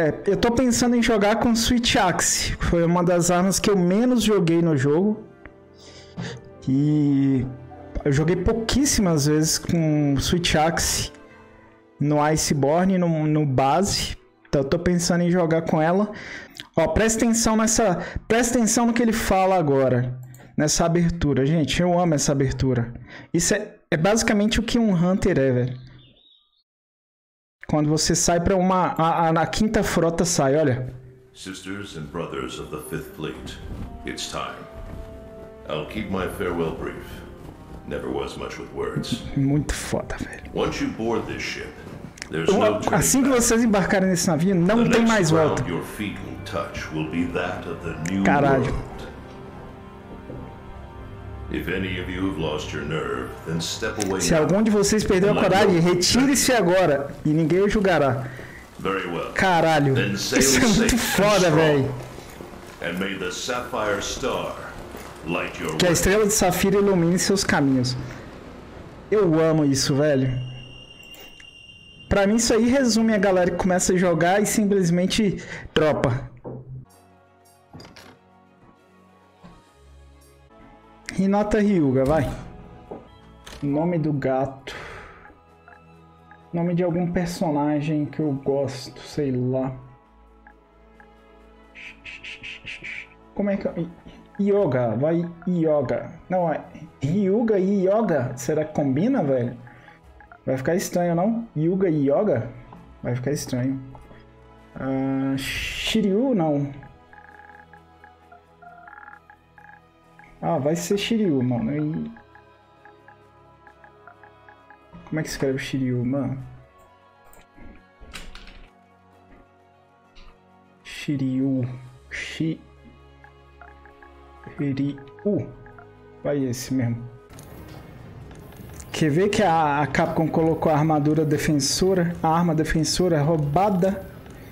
eu tô pensando em jogar com Switch Axe. Foi uma das armas que eu menos joguei no jogo. E eu joguei pouquíssimas vezes com Switch Axe no Iceborne, no base. Então eu tô pensando em jogar com ela. Ó, presta atenção no que ele fala agora. Nessa abertura. Gente, eu amo essa abertura. Isso é basicamente o que um Hunter é, velho. Quando você sai pra a quinta frota sai, olha. Sisters and brothers of the Fifth Fleet, it's time. I'll keep my farewell brief. Never was much with words. Muito foda, velho. Once you board this ship, there's no turning assim que vocês embarcarem nesse navio, não tem mais volta. your feet will touch will be that of the new Caralho. world. If any of you have lost your nerve, then step away. Se algum de vocês perdeu a coragem, retire-se agora e ninguém o julgará. Very well. Caralho, Then sail isso é muito safe and foda, strong. velho. And may the Sapphire Star light your Que a way. estrela de Safira ilumine seus caminhos. Eu amo isso, velho. Pra mim isso aí resume a galera que começa a jogar e simplesmente dropa. Hinata Hyuga, vai. Nome do gato. Nome de algum personagem que eu gosto, sei lá. Como é que... Yoga, vai Yoga. Não, é Hyuga e Yoga. Será que combina, velho? Vai ficar estranho, não? Yuga e Yoga? Vai ficar estranho. Shiryu, não. Ah, vai ser Shiryu, mano. E... Como é que escreve Shiryu, mano? Shiryu. Shiryu. Vai esse mesmo. Quer ver que a Capcom colocou a armadura defensora? A arma defensora roubada.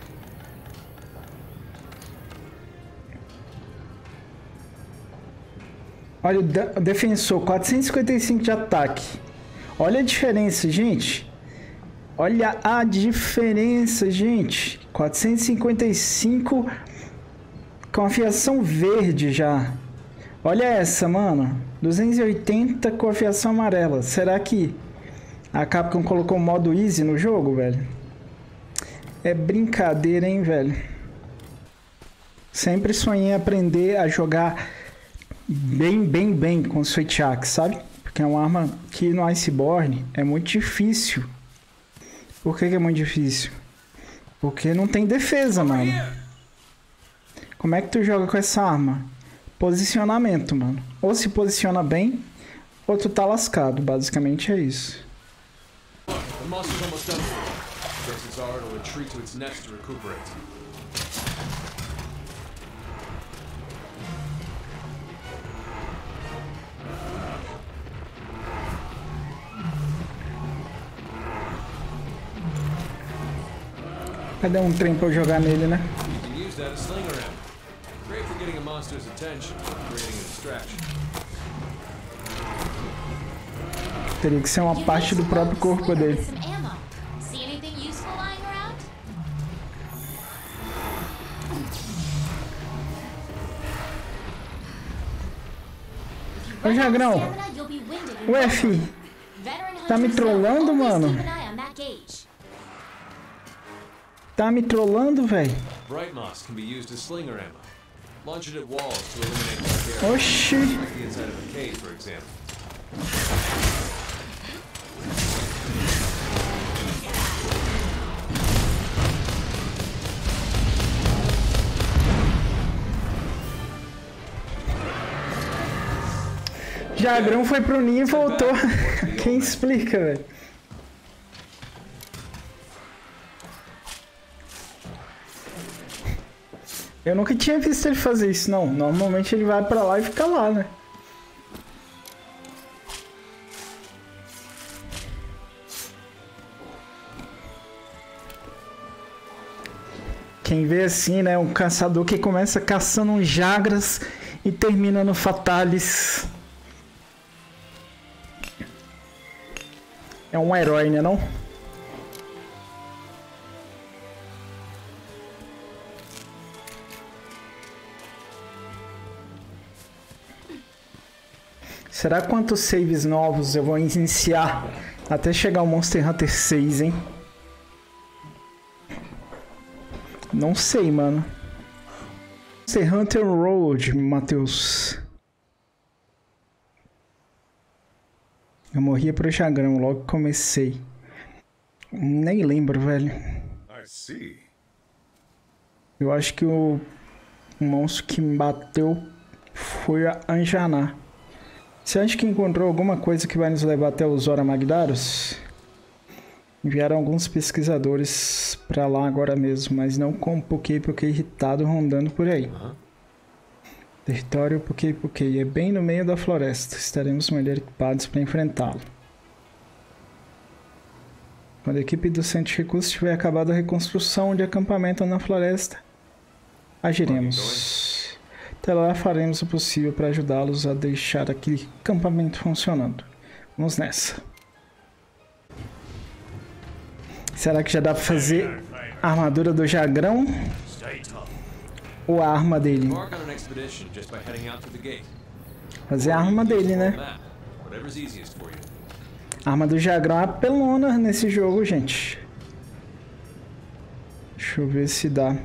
Olha, o defensor, 455 de ataque. Olha a diferença, gente. Olha a diferença, gente. 455 com afiação verde já. Olha essa, mano. 280 com afiação amarela. Será que a Capcom colocou o modo easy no jogo, velho? É brincadeira, hein, velho? Sempre sonhei em aprender a jogar bem com Switch Axe, sabe? Porque é uma arma que no Iceborne é muito difícil. Por que é muito difícil? Porque não tem defesa, mano. Como é que tu joga com essa arma? Posicionamento, mano. Ou se posiciona bem, ou tu tá lascado. Basicamente é isso. Cadê um trem pra eu jogar nele, né? Teria que ser uma parte do próprio corpo dele. Ô Jagrão, ué, fi, tá me trollando, mano? Tá me trollando, velho? Oxi. Jagrão foi pro ninho e voltou. Quem explica, velho? Eu nunca tinha visto ele fazer isso, não. Normalmente ele vai pra lá e fica lá, né? Quem vê assim, né? Um caçador que começa caçando um Jagras e termina no Fatalis. É um herói, né, não? Será quantos saves novos eu vou iniciar até chegar ao Monster Hunter 6, hein? Não sei, mano. Monster Hunter Road, Matheus. Eu morria pro Jagrão, logo que comecei. Nem lembro, velho. Eu acho que o monstro que me bateu foi a Anjana. Você acha que encontrou alguma coisa que vai nos levar até os Zora Magdaros? Enviaram alguns pesquisadores pra lá agora mesmo, mas não com porque irritado rondando por aí. Território Pukei é bem no meio da floresta. Estaremos melhor equipados para enfrentá-lo. Quando a equipe do Centro de Recursos tiver acabado a reconstrução de acampamento na floresta, agiremos. Até lá faremos o possível para ajudá-los a deixar aquele acampamento funcionando. Vamos nessa. Será que já dá para fazer a armadura do Jagrão? Ou a arma dele? Fazer a arma dele, né? A arma do Jagrão é apelona nesse jogo, gente. Deixa eu ver se dá.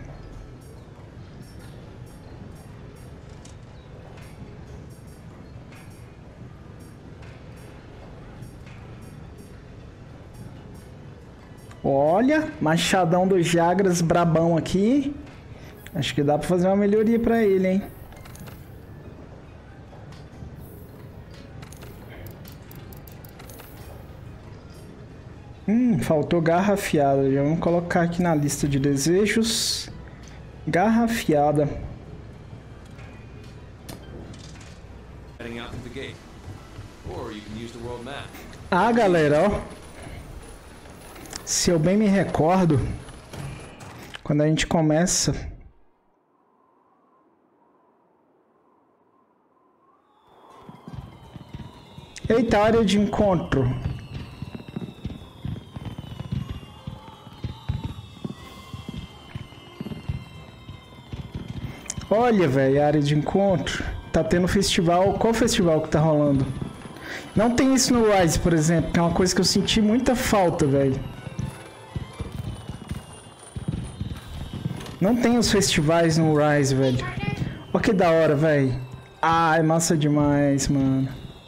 Olha, machadão do Jagras brabão aqui. Acho que dá pra fazer uma melhoria pra ele, hein? Faltou garra afiada. Já vamos colocar aqui na lista de desejos. Garra afiada. Ah, galera, ó. Se eu bem me recordo, quando a gente começa... Eita, área de encontro. Olha, velho, área de encontro. Tá tendo festival. Qual festival que tá rolando? Não tem isso no Rise, por exemplo, que é uma coisa que eu senti muita falta, velho. Não tem os festivais no Rise, velho. Olha que da hora, velho. Ah, é massa demais, mano.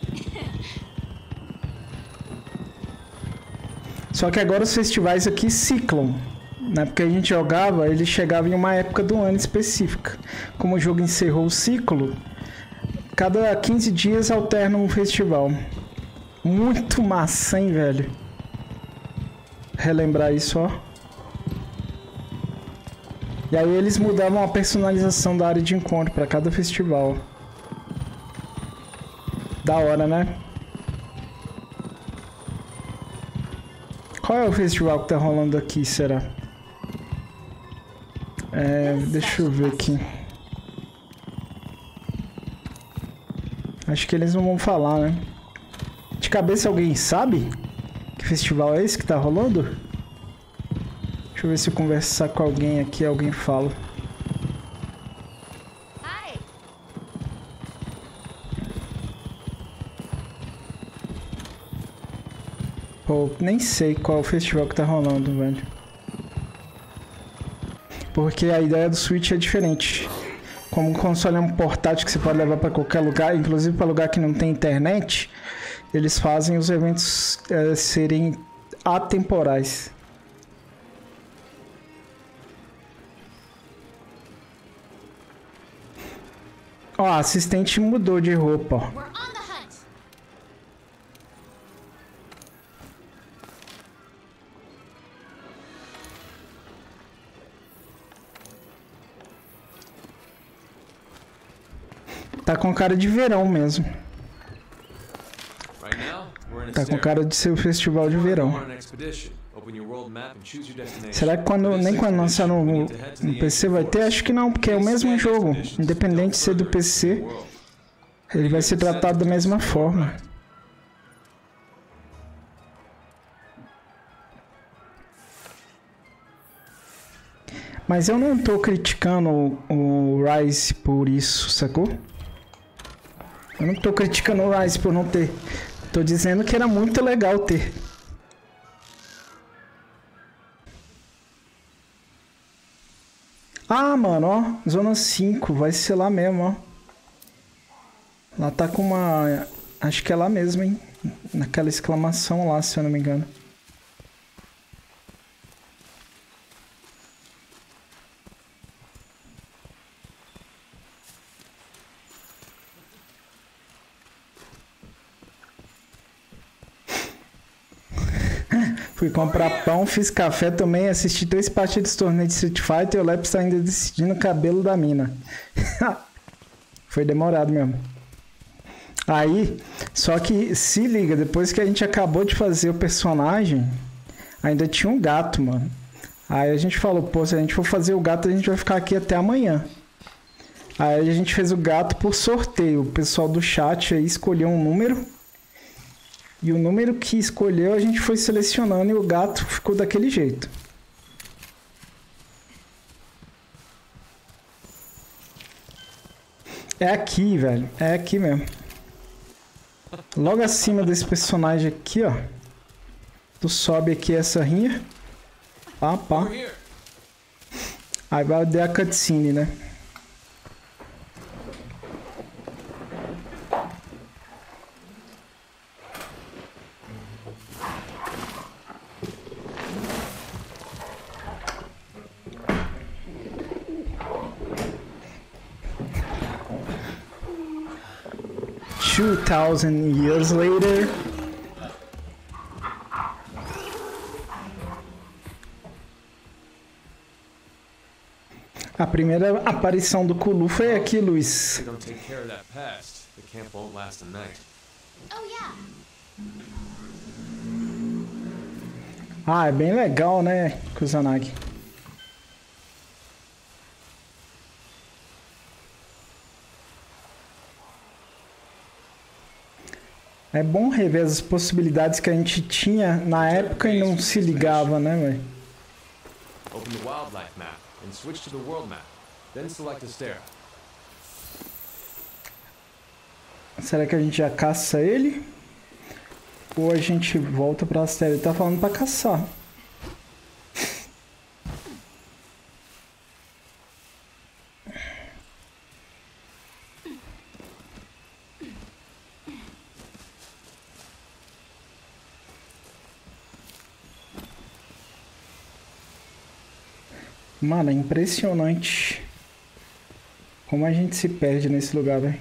Só que agora os festivais aqui ciclam. Na época que a gente jogava, ele chegava em uma época do ano específica. Como o jogo encerrou o ciclo, cada 15 dias alterna um festival. Muito massa, hein, velho? Relembrar isso, ó. E aí eles mudavam a personalização da área de encontro para cada festival. Da hora, né? Qual é o festival que tá rolando aqui, será? Deixa eu ver aqui. Acho que eles não vão falar, né? De cabeça alguém sabe? Que festival é esse que tá rolando? Deixa eu ver se eu conversar com alguém aqui, alguém fala. Pô, nem sei qual é o festival que tá rolando, velho. Porque a ideia do Switch é diferente. Como o console é um portátil que você pode levar pra qualquer lugar, inclusive pra lugar que não tem internet, eles fazem os eventos serem atemporais. Ó, a assistente mudou de roupa, ó. Tá com cara de verão mesmo. Tá com cara de ser o festival de verão. Será que nem quando lançar no PC vai ter? Acho que não, porque é o mesmo jogo. Independente de ser do PC, ele vai ser tratado da mesma forma. Mas eu não tô criticando o Rise por isso, sacou? Eu não tô criticando o Rise por não ter. Tô dizendo que era muito legal ter. Ah, mano, ó. Zona 5. Vai ser lá mesmo, ó. Lá tá com uma... Acho que é lá mesmo, hein? Naquela exclamação lá, se eu não me engano. Fui comprar pão, fiz café também, assisti 3 partidas de torneio de Street Fighter e o Leps tá ainda decidindo o cabelo da mina. Foi demorado mesmo. Aí, só que se liga, depois que a gente acabou de fazer o personagem, ainda tinha um gato, mano. Aí a gente falou, pô, se a gente for fazer o gato, a gente vai ficar aqui até amanhã. Aí a gente fez o gato por sorteio. O pessoal do chat aí escolheu um número. E o número que escolheu a gente foi selecionando e o gato ficou daquele jeito. É aqui, velho. É aqui mesmo. Logo acima desse personagem aqui, ó. Tu sobe aqui essa rinha. Pá, pá. Aí vai dar a cutscene, né? Years later. A primeira aparição do Kulu foi aqui, Luiz. Ah, é bem legal, né, Kusanagi? É bom rever as possibilidades que a gente tinha na época e não se ligava, né, velho? Open the wildlife map and switch to the world map. Then select Astera. Será que a gente já caça ele? Ou a gente volta pra Astera? Ele tá falando pra caçar. Mano, é impressionante como a gente se perde nesse lugar, velho.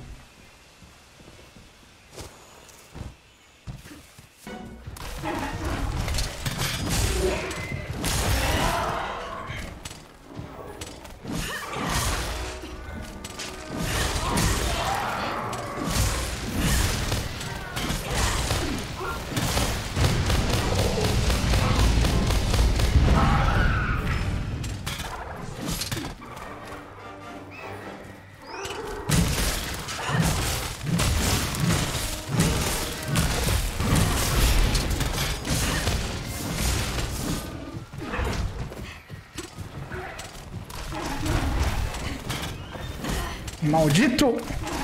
Maldito!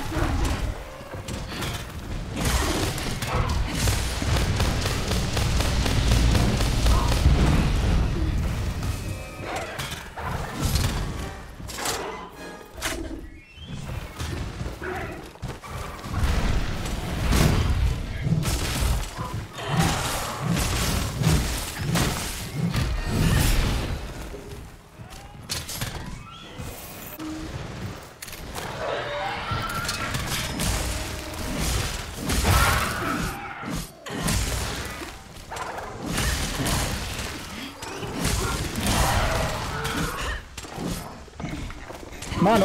Mano,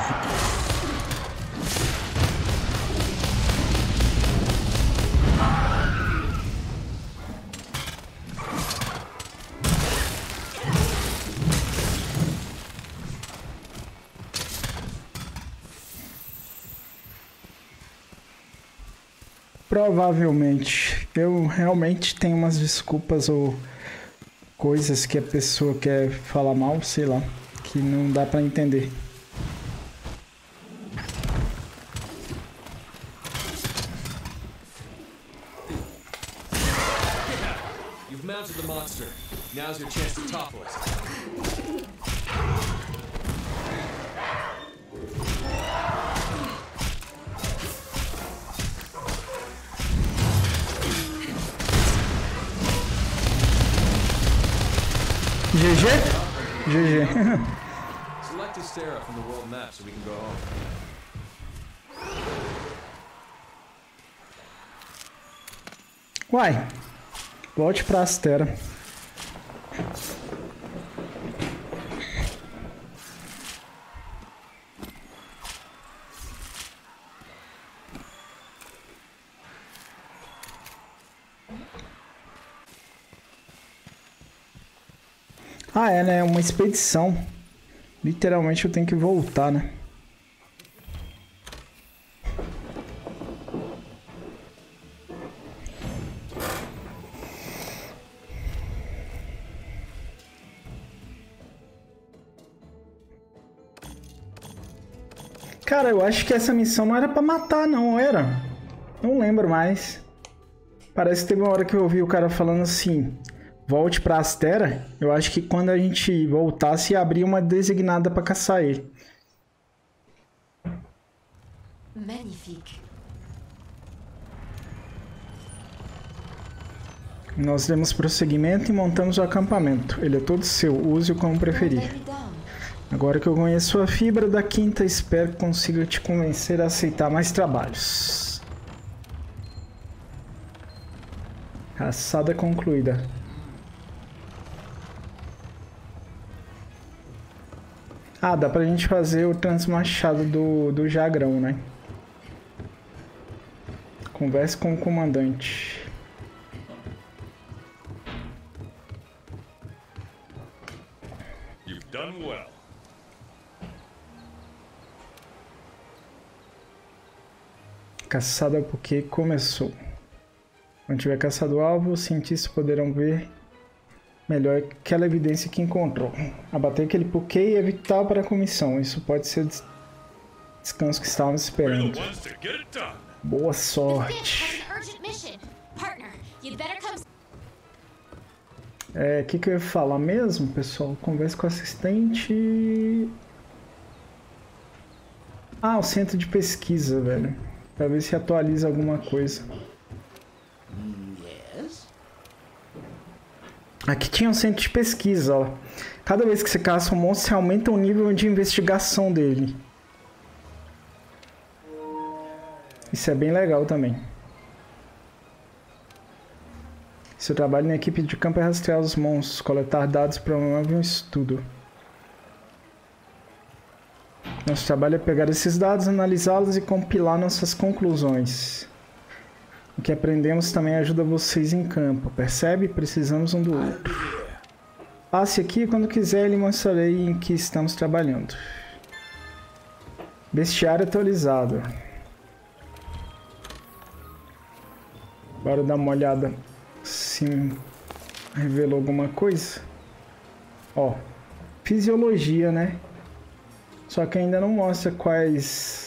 provavelmente eu realmente tenho umas desculpas ou coisas que a pessoa quer falar mal, sei lá, que não dá pra entender. monster. Now's your chance to topple it. GG? GG. Select Astera from the world map so we can go home. Uai, volte pra Astera. Ah, é, né? Uma expedição. Literalmente eu tenho que voltar, né? Cara, eu acho que essa missão não era pra matar, não, era? Não lembro mais. Parece que teve uma hora que eu ouvi o cara falando assim... Volte pra Astera. Eu acho que quando a gente voltasse, abrir uma designada pra caçar ele. Magnifique. Nós demos prosseguimento e montamos o acampamento. Ele é todo seu, use-o como preferir. Agora que eu conheço a fibra da quinta, espero que consiga te convencer a aceitar mais trabalhos. Caçada concluída. Ah, dá pra gente fazer o transmachado do Jagrão, né? Converse com o comandante. You've done well. Caçada porque começou. Quando tiver caçado o alvo, os cientistas poderão ver melhor aquela evidência que encontrou. Abater aquele Poké é vital para a comissão. Isso pode ser o descanso que estávamos esperando. Boa sorte. O que eu ia falar mesmo, pessoal? Converse com o assistente... Ah, o centro de pesquisa, velho. Pra ver se atualiza alguma coisa. Aqui tinha um centro de pesquisa, ó. Cada vez que você caça um monstro, você aumenta o nível de investigação dele. Isso é bem legal também. Seu trabalho na equipe de campo é rastrear os monstros, coletar dados para promover um estudo. Nosso trabalho é pegar esses dados, analisá-los e compilar nossas conclusões. O que aprendemos também ajuda vocês em campo, percebe? Precisamos um do outro. Passe aqui quando quiser, lhe mostrarei em que estamos trabalhando. Bestiário atualizado. Bora dar uma olhada se revelou alguma coisa. Ó, fisiologia, né? Só que ainda não mostra quais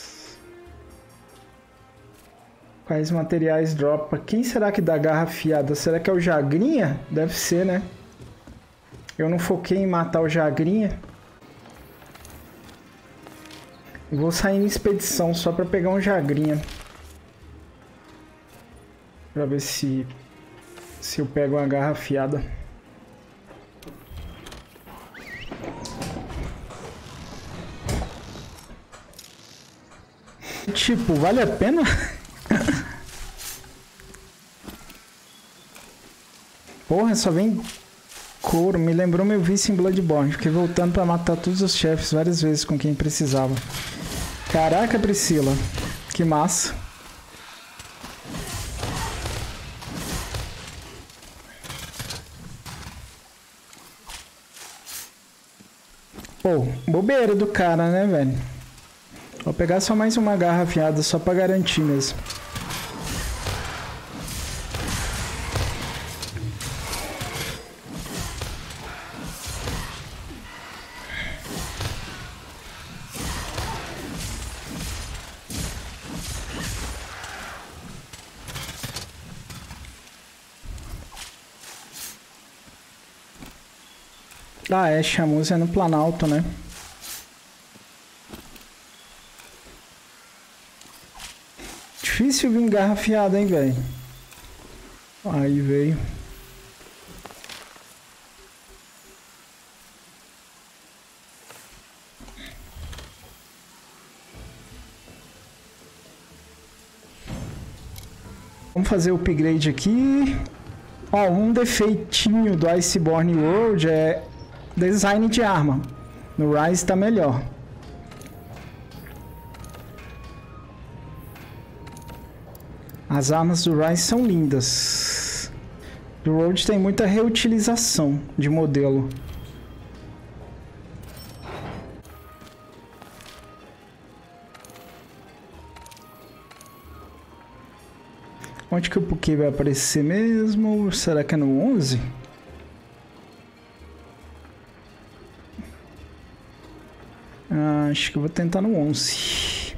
materiais dropa. Quem será que dá garra afiada? Será que é o Jagrinha? Deve ser, né? Eu não foquei em matar o Jagrinha. Vou sair em expedição só pra pegar um Jagrinha. Pra ver se eu pego uma garra afiada. Tipo, vale a pena? Porra, só vem couro. Me lembrou meu vício em Bloodborne. Fiquei voltando pra matar todos os chefes várias vezes com quem precisava. Caraca, Priscila. Que massa. Pô, bobeira do cara, né, velho? Vou pegar só mais uma garra afiada, só pra garantir mesmo. Tá, é, Shamus é no Planalto, né? Difícil vir engarrafiado, hein, velho? Aí veio. Vamos fazer o upgrade aqui. Ó, um defeitinho do Iceborne World é design de arma. No Rise tá melhor. As armas do Rise são lindas. Do World tem muita reutilização de modelo. Onde que o Puki vai aparecer mesmo? Será que é no 11? Acho que eu vou tentar no 11.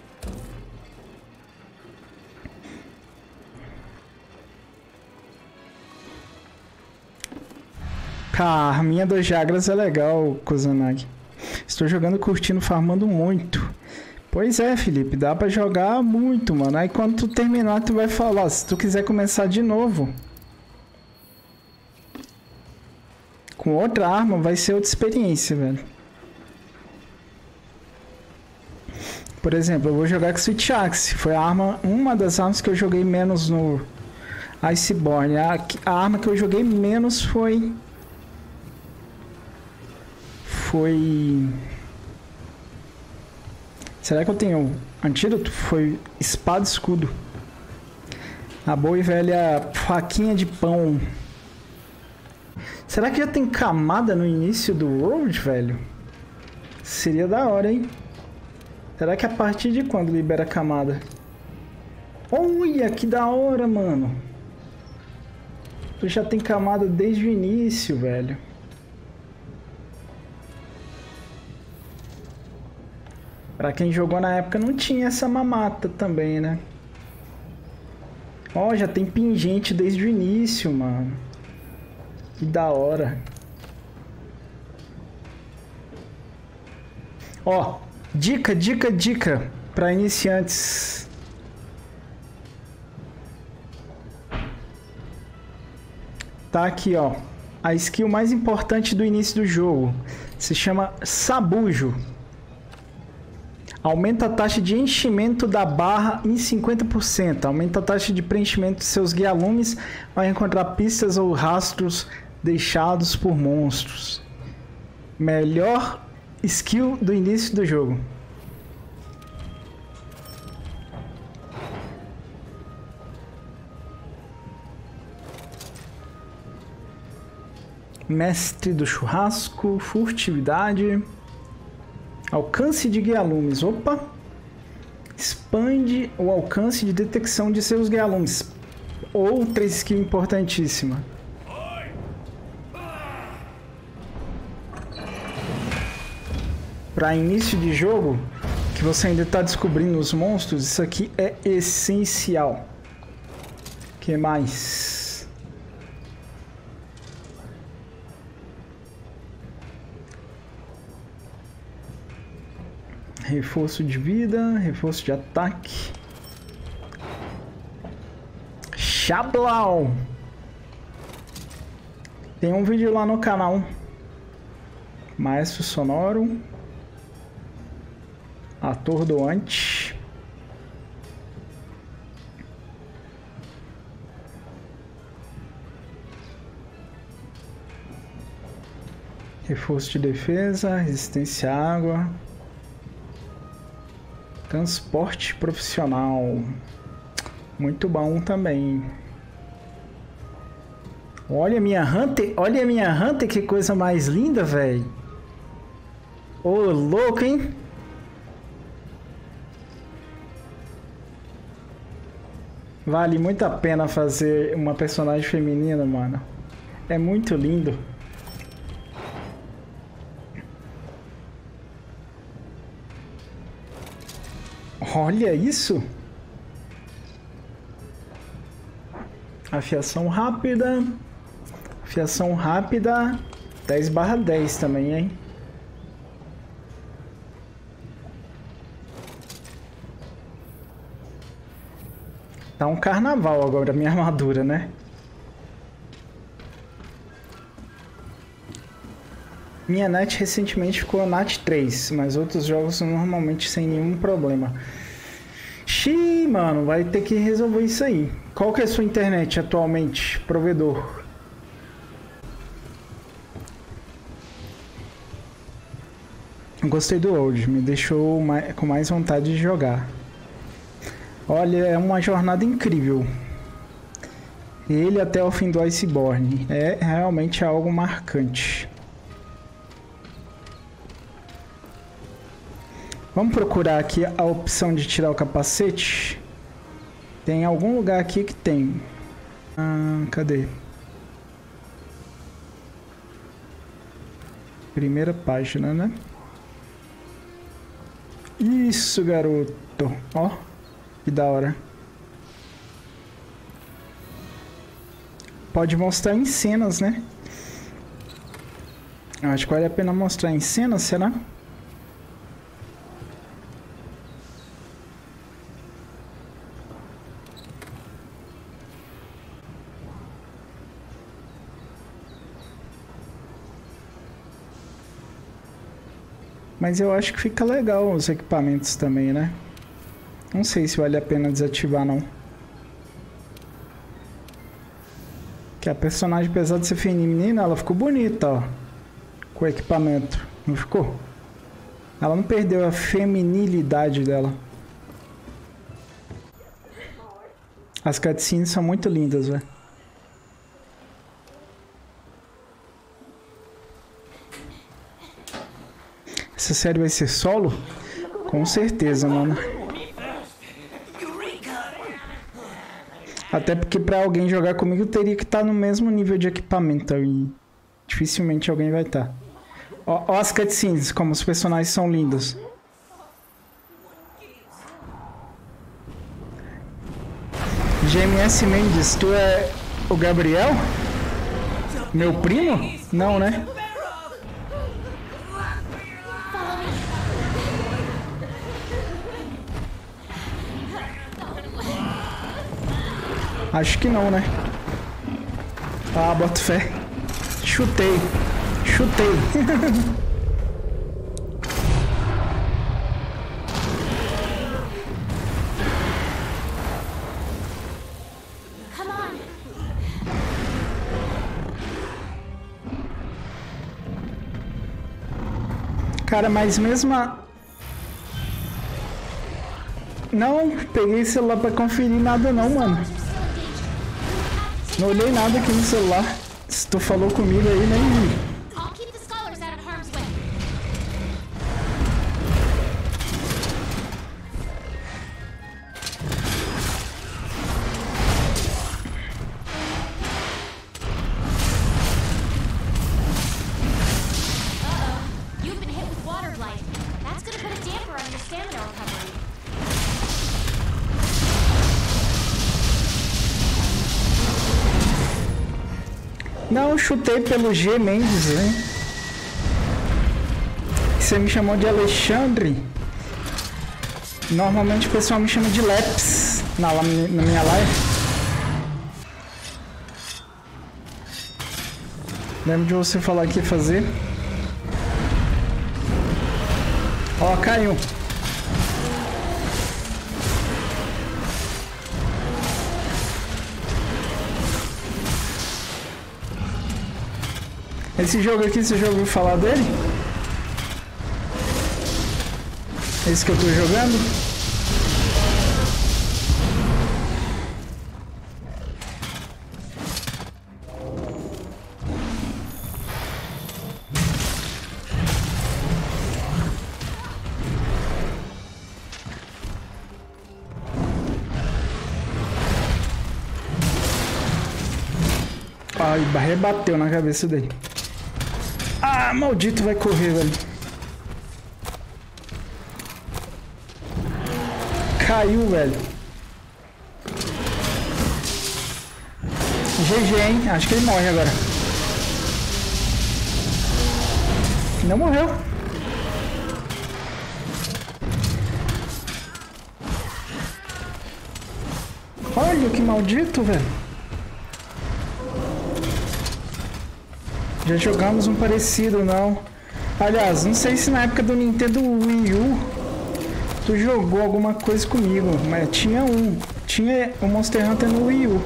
A arminha dos Jagras é legal, Kusanagi. Estou jogando, curtindo, farmando muito. Pois é, Felipe, dá pra jogar muito, mano. Aí quando tu terminar, tu vai falar, se tu quiser começar de novo com outra arma, vai ser outra experiência, velho. Por exemplo, eu vou jogar com Switch Axe. Foi a arma, uma das armas que eu joguei menos no Iceborne. A arma que eu joguei menos foi... Será que eu tenho antídoto? Foi espada e escudo. A boa e velha faquinha de pão. Será que já tem camada no início do World, velho? Seria da hora, hein? Será que a partir de quando libera camada? Olha, que da hora, mano. Tu já tem camada desde o início, velho. Pra quem jogou na época não tinha essa mamata também, né? Ó, já tem pingente desde o início, mano. Que da hora. Ó, dica pra iniciantes. Tá aqui, ó. A skill mais importante do início do jogo. Se chama Sabujo. Aumenta a taxa de enchimento da barra em 50%. Aumenta a taxa de preenchimento de seus guia-lumes ao encontrar pistas ou rastros deixados por monstros. Melhor skill do início do jogo. Mestre do churrasco, furtividade... Alcance de guia-lumes. Opa! Expande o alcance de detecção de seus guia-lumes. Outra skill importantíssima. Para início de jogo, que você ainda está descobrindo os monstros, isso aqui é essencial. O que mais? Reforço de vida, reforço de ataque. Xablau! Tem um vídeo lá no canal. Maestro sonoro. Atordoante. Reforço de defesa, resistência à água. Transporte profissional. Muito bom também. Olha a minha Hunter, que coisa mais linda, velho. Ô, louco, hein? Vale muito a pena fazer uma personagem feminina, mano. É muito lindo. Olha isso! Afiação rápida. 10/10 também, hein? Tá um carnaval agora, minha armadura, né? Minha NAT recentemente ficou NAT 3, mas outros jogos normalmente sem nenhum problema. Xiii, mano, vai ter que resolver isso aí. Qual que é a sua internet atualmente, provedor? Gostei do Old, me deixou com mais vontade de jogar. Olha, é uma jornada incrível. Ele até o fim do Iceborne. É realmente algo marcante. Vamos procurar aqui a opção de tirar o capacete. Tem algum lugar aqui que tem. Cadê? Primeira página, né? Isso, garoto. Ó, que da hora. Pode mostrar em cenas, né? Acho que vale a pena mostrar em cenas, será? Mas eu acho que fica legal os equipamentos também, né? Não sei se vale a pena desativar, não. Que a personagem, apesar de ser feminina, ela ficou bonita, ó. Com o equipamento. Não ficou? Ela não perdeu a feminilidade dela. As cutscenes são muito lindas, velho. Essa série vai ser solo? Com certeza, mano. Até porque pra alguém jogar comigo teria que estar no mesmo nível de equipamento. E dificilmente alguém vai estar. Ó as cutscenes, como os personagens são lindos. GMS Mendes, tu é o Gabriel? Meu primo? Não, né? Acho que não, né? Ah, boto fé. Chutei. Chutei. Cara, mas mesmo Não peguei celular pra conferir nada não, mano. Não olhei nada aqui no celular. Se tu falou comigo aí, nem vi. Não, chutei pelo G Mendes, hein? Você me chamou de Alexandre. Normalmente o pessoal me chama de Leps na minha live. Lembro de você falar que ia fazer. Ó, caiu. Esse jogo aqui, você já ouviu falar dele? Esse que eu tô jogando? Ai, rebateu na cabeça dele. Ah, maldito, vai correr, velho. Caiu, velho. GG, hein? Acho que ele morre agora. Não morreu. Olha que maldito, velho. Já jogamos um parecido, não. Aliás, não sei se na época do Nintendo Wii U tu jogou alguma coisa comigo, mas tinha o Monster Hunter no Wii U.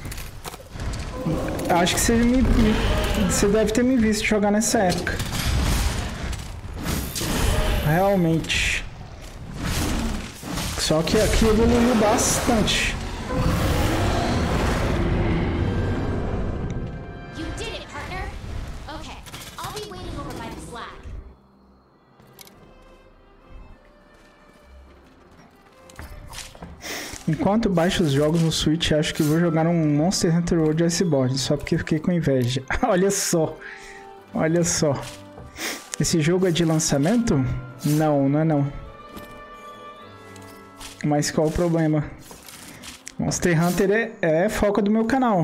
Acho que você deve ter me visto jogar nessa época. Realmente. Só que aqui evoluiu bastante. Enquanto baixo os jogos no Switch, acho que vou jogar um Monster Hunter World Iceborne, só porque fiquei com inveja. Olha só. Olha só. Esse jogo é de lançamento? Não, não é não. Mas qual o problema? Monster Hunter é foco do meu canal.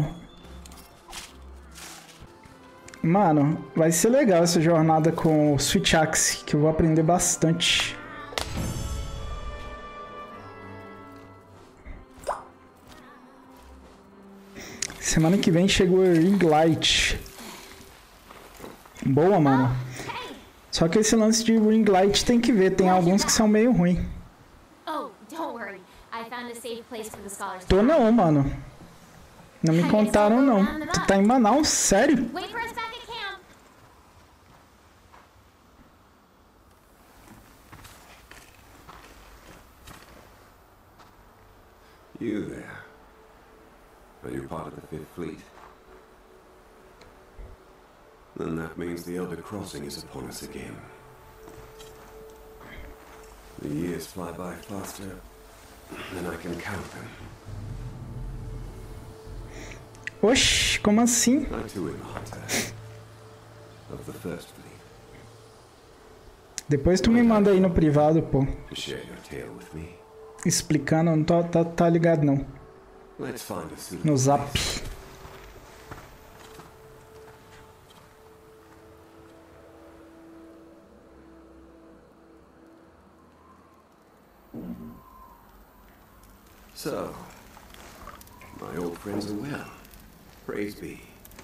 Mano, vai ser legal essa jornada com o Switch Axe, que eu vou aprender bastante. Semana que vem chegou o Ring Light. Boa, mano. Só que esse lance de Ring Light tem que ver, tem alguns que são meio ruins. Tô não, mano. Não me contaram não. Tu tá em Manaus? Sério? You there. Are you part of the Fifth Fleet? Then that means the Elder Crossing is upon us again. The years fly by faster than I can count them. Oxi, como assim? I too am a hunter of the First Fleet. Depois tu me manda aí no privado, pô. Share your tale with me. Explicando, não tá ligado não. Let's find a suitable No Zap. So, my old friends are well. Praise be.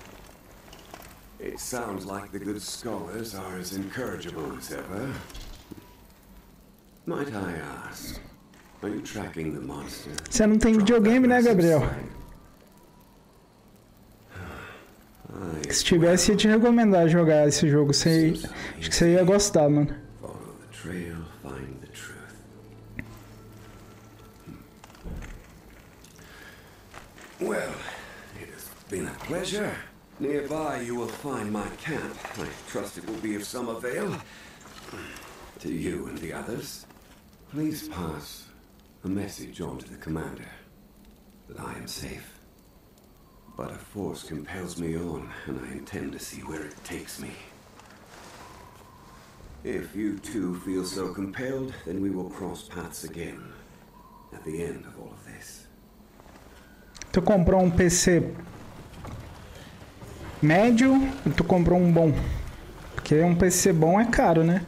It sounds like the good scholars are as incorrigible as ever. Might I ask, are you tracking the monster? Você não tem videogame, né, Gabriel? Se tivesse, ia te recomendar jogar esse jogo. Acho que você ia gostar, mano. Follow the trail, find the truth. Well, it has been a pleasure. Nearby you will find my camp. I trust it will be of some avail to you and the others. Please pass a message on to the commander that I am safe. But a force compels me on, and I intend to see where it takes me. If you too feel so compelled, then we will cross paths again at the end of all of this. Tu comprou um PC médio ou tu comprou um bom? Porque um PC bom é caro, né?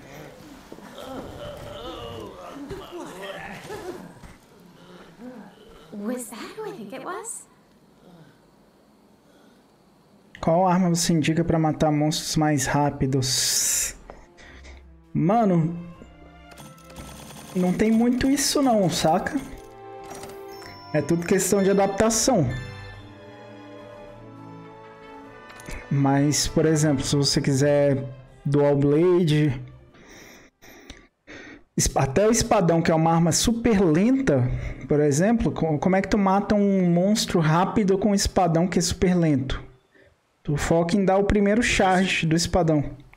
Was that who I think it was? Qual arma você indica pra matar monstros mais rápidos? Mano, não tem muito isso não, saca? É tudo questão de adaptação. Mas, por exemplo, se você quiser Dual Blade, até o espadão, que é uma arma super lenta, por exemplo, como é que tu mata um monstro rápido com um espadão que é super lento? Tu foca em dar o primeiro charge do espadão.